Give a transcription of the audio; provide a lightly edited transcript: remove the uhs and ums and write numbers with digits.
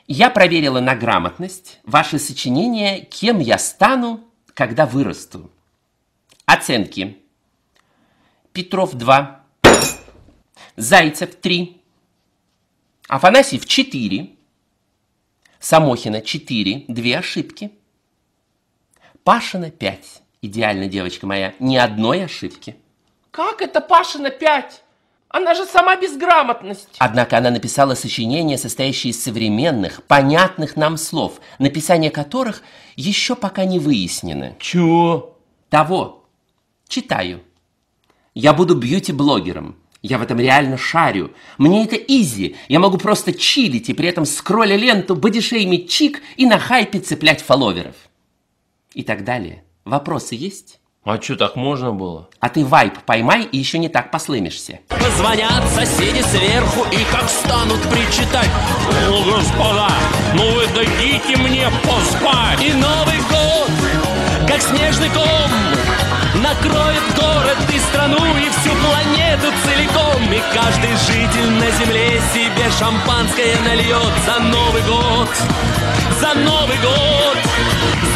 Я проверила на грамотность ваше сочинение «Кем я стану, когда вырасту». Оценки. Петров 2, Зайцев 3, Афанасьев 4, Самохина 4, 2 ошибки. Пашина 5. Идеально, девочка моя, ни одной ошибки. Как это Пашина 5? Она же сама безграмотность. Однако она написала сочинение, состоящее из современных, понятных нам слов, написание которых еще пока не выяснено. Чего? Того. Читаю. Я буду бьюти-блогером. Я в этом реально шарю. Мне это изи. Я могу просто чилить и при этом скролля ленту, бодишеймить чик и на хайпе цеплять фолловеров. И так далее. Вопросы есть? А что, так можно было? А ты вайп поймай и еще не так послымишься. Позвонят соседи сверху и как станут причитать: «О, господа, ну вы дадите мне поспать!» И Новый год, как снежный ком, накроет город и страну, и всю планету целиком. И каждый житель на земле себе шампанское нальет за Новый год, за Новый год,